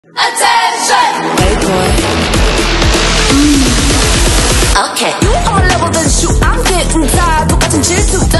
Attention! Hey boy. Okay, you on my level then shoot. I'm getting tired, 똑같은 질투.